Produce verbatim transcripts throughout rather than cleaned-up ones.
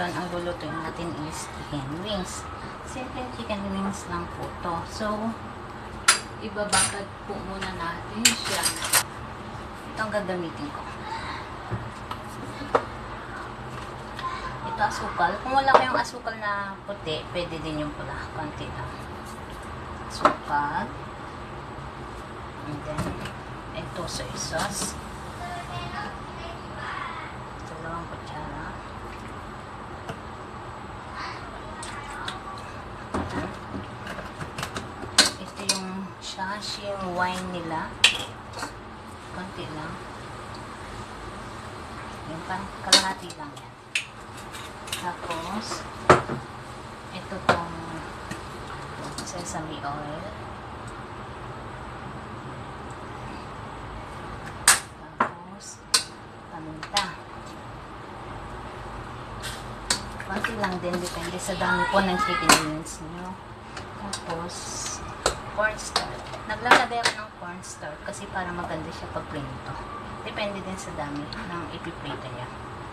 ngayon, ang lulutuin natin is chicken wings. Simpleng chicken wings lang po to. So, ibabagad po muna natin siya. Ito ang gagamitin ko. Ito asukal. Kung wala kayong asukal na puti, pwede din yung pula. Konti lang. Asukal. And then, ito soy sauce. Dalawang kutsara. Ito yung shashing wine nila. Konti lang. Yung kalahati lang yan. Tapos, ito tong sesame oil. Tapos, paminta. Konti lang din, depende sa dami po ng chicken wings nyo. Tapos, cornstarch. Naglalagay ako ng cornstarch kasi para maganda siya pag prito. Depende din sa dami ng ipiprito niya.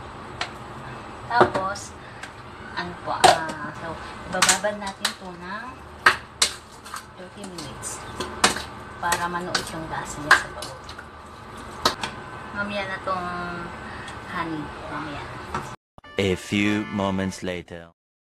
Tapos, ano po, uh, so, ibababad natin ito ng thirty minutes para manuot yung gas niya sa bawang. Mamaya na itong honey. Mamaya na. A few moments later.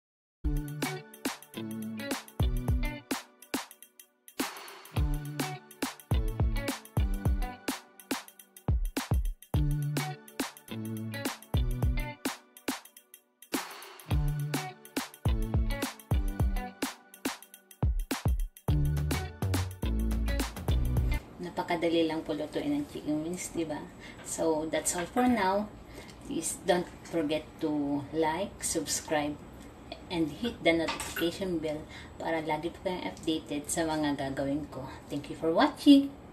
Napakadali lang po lutuin ng chicken wings, diba? So, that's all for now. Please don't forget to like, subscribe, and hit the notification bell para lagi po kayong updated sa mga gagawin ko. Thank you for watching!